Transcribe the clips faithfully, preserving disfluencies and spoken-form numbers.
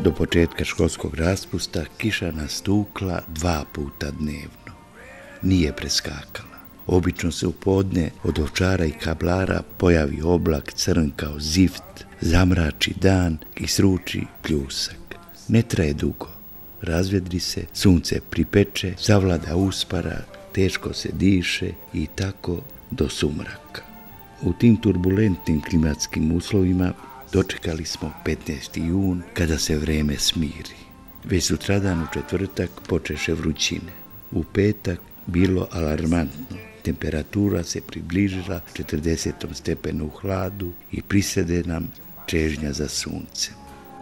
Do početka školskog raspusta kiša nas tukla dva puta dnevno. Nije preskakala. Obično se u podne od ovčara i kablara pojavi oblak crn kao zift, zamrači dan i sruči pljusak. Ne traje dugo. Razvedri se, sunce pripeče, zavlada uspara, teško se diše i tako do sumraka. U tim turbulentnim klimatskim uslovima dočekali smo petnaesti jun kada se vreme smiri. Već sutradan u četvrtak počeše vrućine. U petak bilo alarmantno. Temperatura se približila četrdesetom stepenu u hladu i prisede nam čežnja za suncem.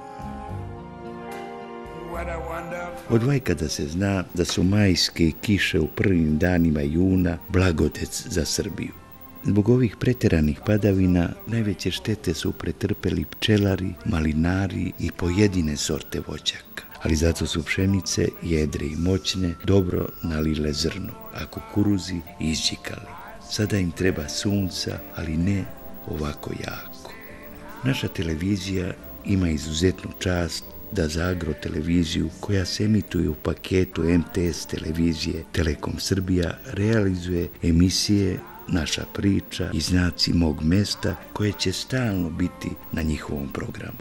Od vajkada se zna da su majske kiše u prvim danima juna blagodet za Srbiju. Zbog ovih pretjeranih padavina najveće štete su pretrpeli pčelari, malinari i pojedine sorte voćaka. Ali zato su pšenice, jedre i moćne, dobro nalile zrno, a kukuruzi izđikali. Sada im treba sunca, ali ne ovako jako. Naša televizija ima izuzetnu čast da za agroteleviziju, koja se emituje u paketu em te es televizije Telekom Srbija, realizuje emisije Naša priča i Znaci mog mesta, koje će stalno biti na njihovom programu.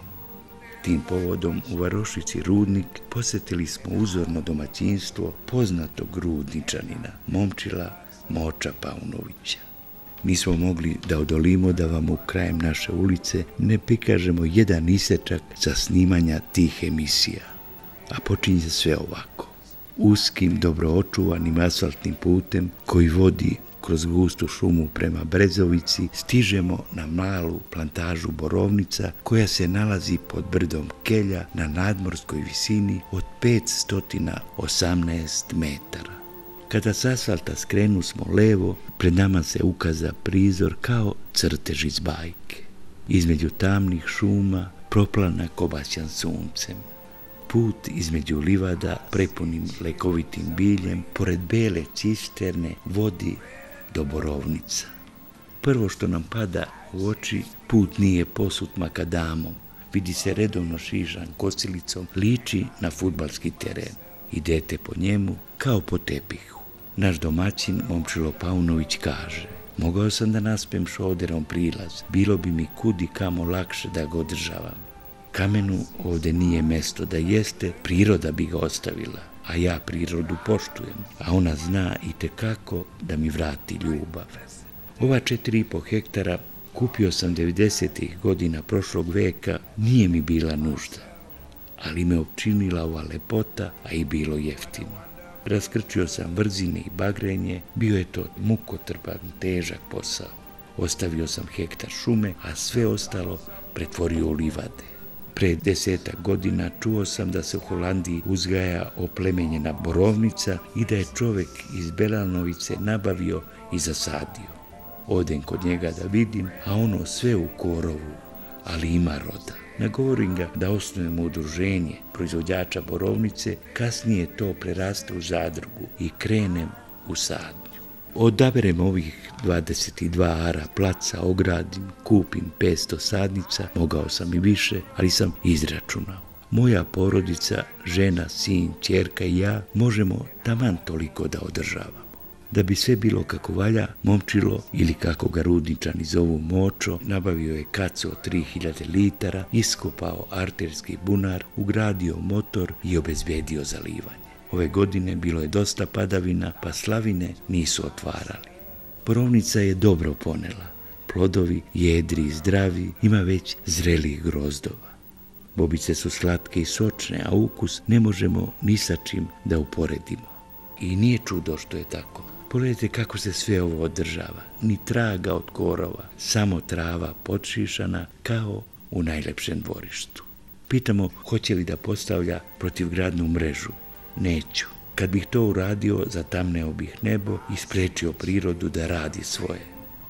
Tim povodom u Varošici Rudnik posjetili smo uzorno domaćinstvo poznatog rudničanina, Momčila Moča Paunovića. Nismo mogli da odolimo da vam u krajem naše ulice ne prikažemo jedan isečak sa snimanja tih emisija. A počinje sve ovako. Uskim, dobro očuvanim asfaltnim putem koji vodi kroz gustu šumu prema Brezovici stižemo na malu plantažu borovnica koja se nalazi pod brdom Kelja na nadmorskoj visini od petsto osamnaest metara. Kada s asfalta skrenu smo levo, pred nama se ukaza prizor kao crtež iz bajke. Između tamnih šuma proplana kobaćan suncem. Put između livada prepunim lekovitim biljem, pored bele cisterne, vodi do borovnica. Prvo što nam pada u oči, put nije posut makadamom. Vidi se redovno šižan kosilicom, liči na fudbalski teren. Idete po njemu kao po tepihu. Naš domaćin Momčilo Paunović kaže: mogao sam da naspem šoderom prilaz, bilo bi mi kudi kamo lakše da ga održavam. Kamenu ovde nije mesto, da jeste, priroda bi ga ostavila, a ja prirodu poštujem, a ona zna i tekako da mi vrati ljubav. Ova četiri i po hektara kupio sam devedesetih godina prošlog veka, nije mi bila nužda, ali me opčinila ova lepota, a i bilo jeftino. Raskrčio sam vrzine i bagrenje, bio je to mukotrpan, težak posao. Ostavio sam hektar šume, a sve ostalo pretvorio u livade. Pre desetak godina čuo sam da se u Holandiji uzgaja oplemenjena borovnica i da je čovek iz Belanovice nabavio i zasadio. Odem kod njega da vidim, a ono sve u korovu, ali ima roda. Nagovorim ga da osnujemo udruženje proizvođača borovnice, kasnije to preraste u zadrugu i krenem u sadnju. Odaberem ovih dvadeset dva ara placa, ogradim, kupim petsto sadnica, mogao sam i više, ali sam izračunao. Moja porodica, žena, sin, ćerka i ja možemo taman toliko da održavamo. Da bi sve bilo kako valja, Momčilo, ili kako ga Rudničani zovu Močo, nabavio je kacu od tri hiljade litara, iskopao arterski bunar, ugradio motor i obezbedio zalivanje. Ove godine bilo je dosta padavina, pa slavine nisu otvarali. Borovnica je dobro ponela. Plodovi, jedri i zdravi, ima već zrelih grozdova. Bobice su slatke i sočne, a ukus ne možemo ni sa čim da uporedimo. I nije čudo što je tako. Pogledajte kako se sve ovo održava. Ni traga od korova, samo trava podšišana kao u najlepšem dvorištu. Pitamo hoće li da postavlja protivgradnu mrežu. Neću. Kad bih to uradio, zatamneo bih nebo i sprečio prirodu da radi svoje.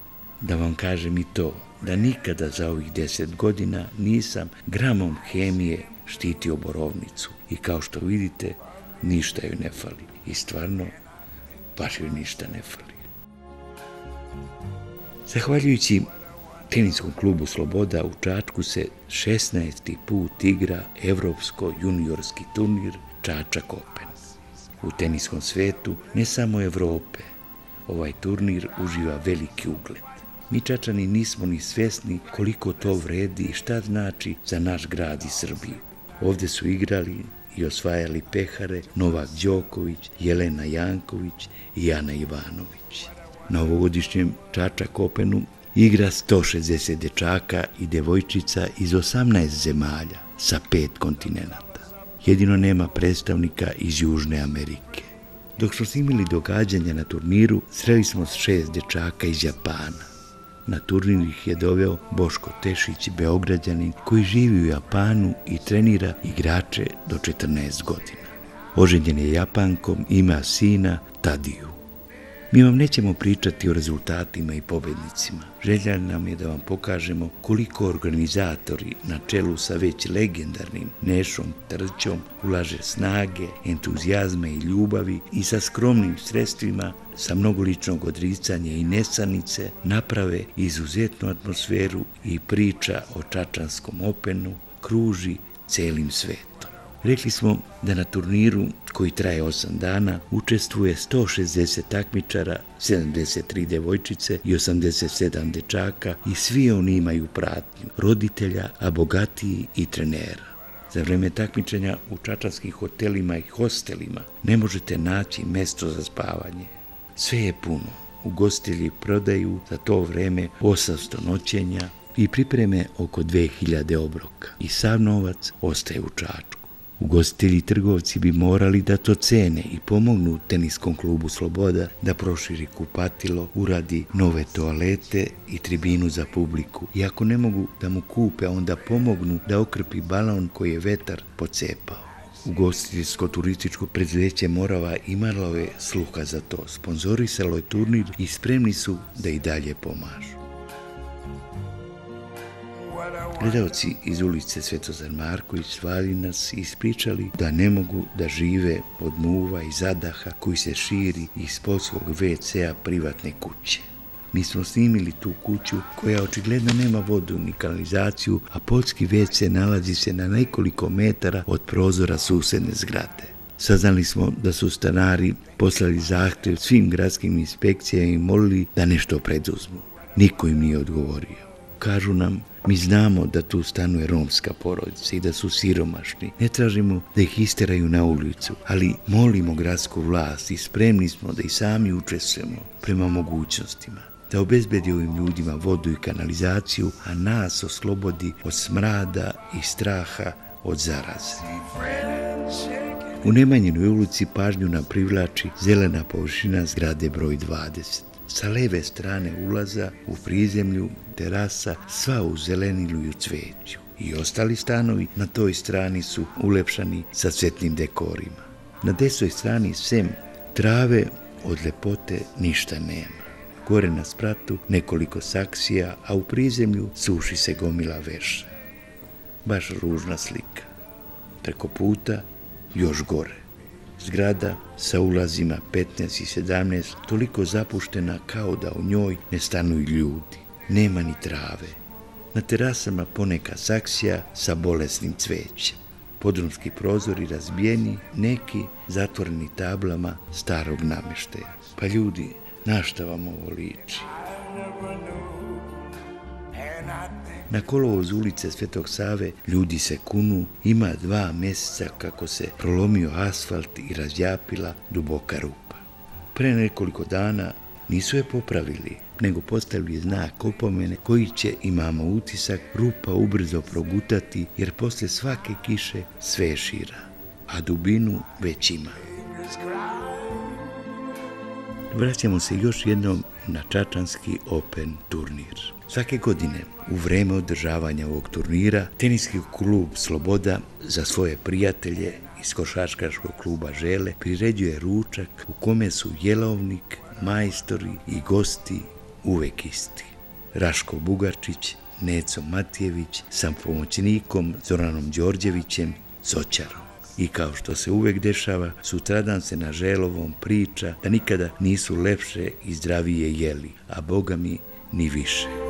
Da vam kažem i to, da nikada za ovih deset godina nisam gramom hemije štitio borovnicu. I kao što vidite, ništa joj ne fali. I stvarno, baš joj ništa ne fali. Zahvaljujući teniskom klubu Sloboda u Čačku se šesnaesti put igra evropsko-juniorski turnir Čačak Open. U teniskom svetu, ne samo Evrope, ovaj turnir uživa veliki ugled. Mi Čačani nismo ni svjesni koliko to vredi i šta znači za naš grad i Srbiju. Ovdje su igrali i osvajali pehare Novak Đoković, Jelena Janković i Ana Ivanović. Na ovogodišnjem Čačak Openu igra sto šezdeset dečaka i devojčica iz osamnaest zemalja sa pet kontinenata. Jedino nema predstavnika iz Južne Amerike. Dok smo snimili događanja na turniru, sreli smo s šest dečaka iz Japana. Na turnir ih je doveo Boško Tešić, Beograđanin, koji živi u Japanu i trenira igrače do četrnaest godina. Oženjen je Japankom, ima sina Tadiju. Mi vam nećemo pričati o rezultatima i pobednicima. Želja nam je da vam pokažemo koliko organizatori na čelu sa već legendarnim Nešom Trćom ulaže snage, entuzijazma i ljubavi i sa skromnim sredstvima, sa mnogo ličnog odricanja i nesanice, naprave izuzetnu atmosferu i priča o Čačanskom Openu kruži celim svetom. Rekli smo da na turniru, koji traje osam dana, učestvuje sto šezdeset takmičara, sedamdeset tri devojčice i osamdeset sedam dečaka i svi oni imaju pratnju roditelja, a bogatiji i trenera. Za vreme takmičenja u čačanskim hotelima i hostelima ne možete naći mesto za spavanje. Sve je puno. Ugostitelji prodaju za to vreme osamsto noćenja i pripreme oko dve hiljade obroka i sav novac ostaje u Čačku. Ugostitelji i trgovci bi morali da to cene i pomognu teniskom klubu Sloboda da proširi kupatilo, uradi nove toalete i tribinu za publiku. I ako ne mogu da mu kupe, onda pomognu da okrpi balon koji je vetar pocepao. Ugostiteljsko turističko preduzeće Morava imalo je sluha za to, sponzorisalo je turnir i spremni su da i dalje pomažu. Gledalci iz ulice Svetozar Marković zvali nas i ispričali da ne mogu da žive od muva i zadaha koji se širi iz poljskog ve cea privatne kuće. Mi smo snimili tu kuću koja očigledno nema vodu ni kanalizaciju, a poljski ve ce nalazi se na nekoliko metara od prozora susedne zgrade. Saznali smo da su stanari poslali zahtjev svim gradskim inspekcijama i molili da nešto preduzmu. Niko im nije odgovorio. Kažu nam, mi znamo da tu stanuje romska porodica i da su siromašni. Ne tražimo da ih isteraju na ulicu, ali molimo gradsku vlast i spremni smo da i sami učestvujemo prema mogućnostima. Da obezbedi ovim ljudima vodu i kanalizaciju, a nas oslobodi od smrada i straha od zaraze. U Nemanjinoj ulici pažnju nam privlači zelena površina zgrade broj dvadeset. Sa leve strane ulaza u prizemlju terasa sva u zelenilu i u cveću. I ostali stanovi na toj strani su ulepšani sa cvetnim dekorima. Na desnoj strani sem trave od lepote ništa nema. Gore na spratu nekoliko saksija, a u prizemlju suši se gomila veša. Baš ružna slika. Preko puta još gore. Zgrada sa ulazima petnaest i sedamnaest toliko zapuštena kao da u njoj ne stanuju ljudi. Nema ni trave. Na terasama poneka saksija sa bolesnim cvećem. Podrumski prozori razbijeni, neki zatvoreni tablama starog nameštaja. Pa ljudi, na šta vam ovo liči? Na kolovozu ulice Svetog Save ljudi se kunu, ima dva mjeseca kako se prolomio asfalt i razjapila duboka rupa. Pre nekoliko dana nisu je popravili, nego postavili znak opomene koji će, imamo utisak, rupa ubrzo progutati jer posle svake kiše sve šira, a dubinu već ima. Vraćamo se još jednom na Čačanski Open turnir. Svake godine, u vreme održavanja ovog turnira, teniski klub Sloboda za svoje prijatelje iz košarkaškog kluba Žele priređuje ručak u kome su jelovnik, majstori i gosti uvek isti. Raško Bugarčić, Neco Matijević sa pomoćnikom Zoranom Đorđevićem, Zoćarom. I kao što se uvek dešava, sutradan se na Želovom priča da nikada nisu lepše i zdravije jeli, a Boga mi ni više.